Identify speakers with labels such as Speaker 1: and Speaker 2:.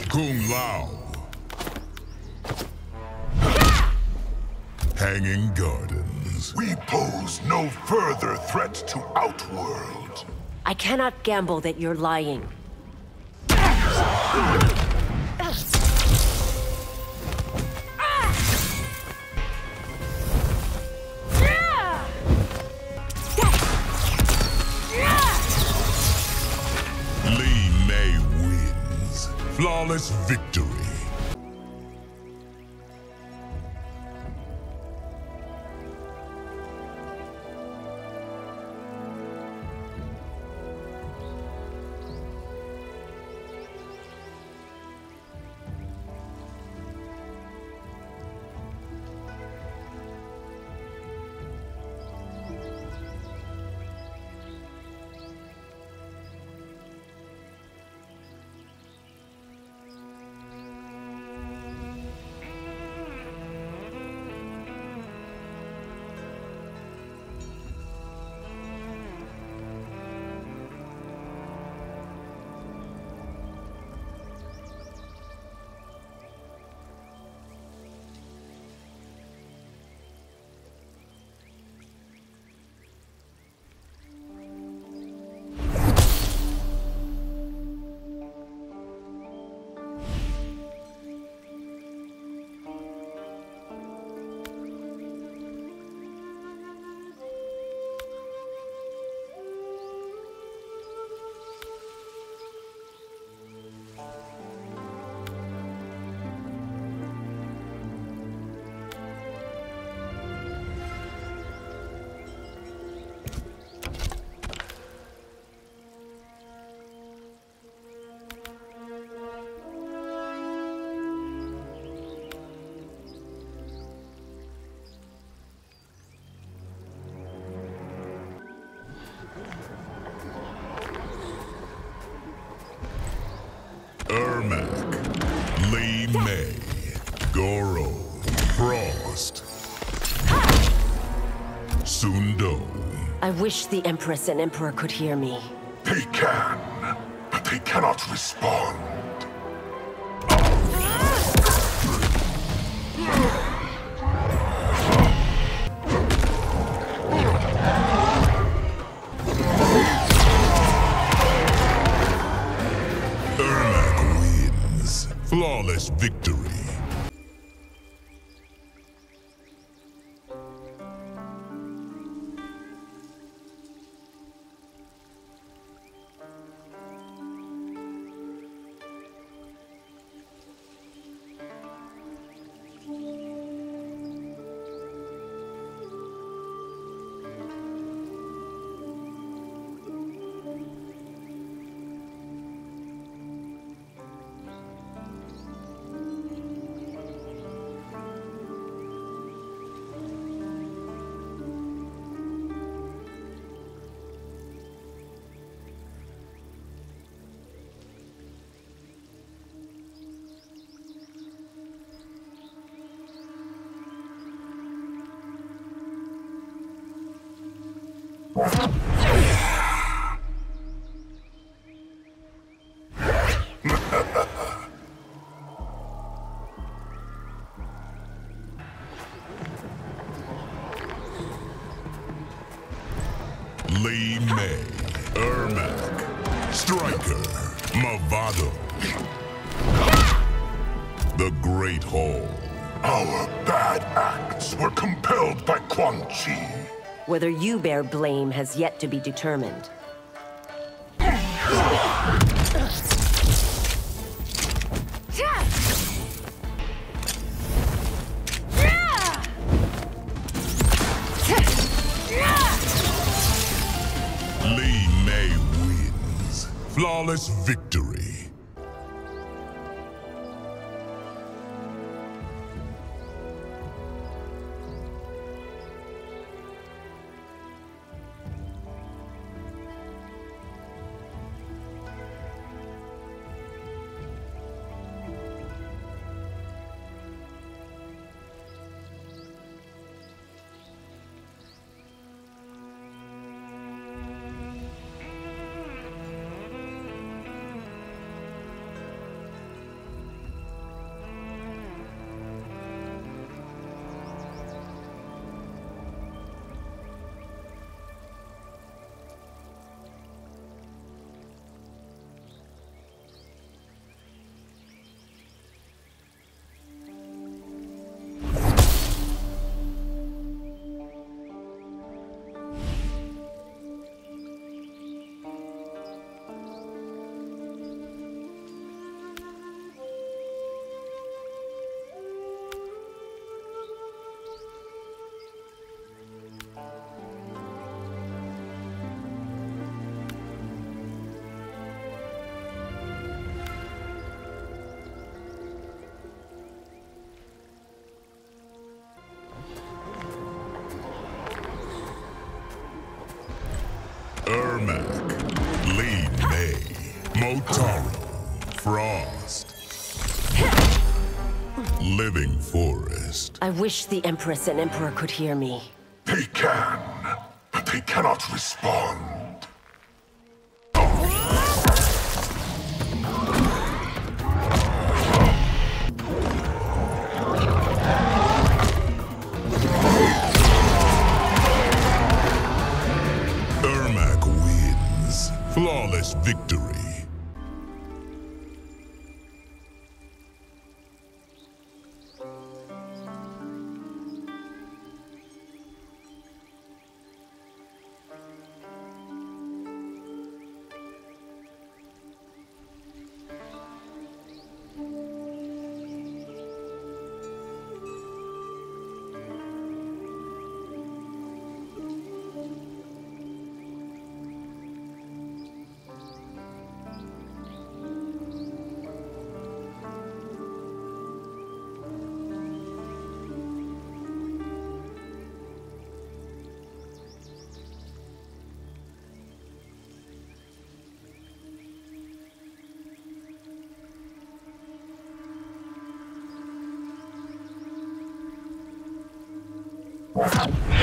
Speaker 1: Kung Lao. Hanging Gardens.
Speaker 2: We pose no further threat to Outworld.
Speaker 3: I cannot gamble that you're lying.
Speaker 1: Li Mei wins. Flawless victory. Ermac, Li Mei, Goro, Frost, Sundo.
Speaker 3: I wish the Empress and Emperor could hear me.
Speaker 2: They can, but they cannot respond.
Speaker 1: Ermac wins. Flawless victory. Li Mei, Ermac, Striker, Mavado. The Great Hall.
Speaker 2: Our bad acts were compelled by Quan Chi.
Speaker 3: Whether you bear blame has yet to be determined.
Speaker 1: Li Mei wins. Flawless victory. Taro, Frost. Living Forest.
Speaker 3: I wish the Empress and Emperor could hear me.
Speaker 2: They can, but they cannot respond.
Speaker 1: Ermac wins. Flawless victory.
Speaker 2: What?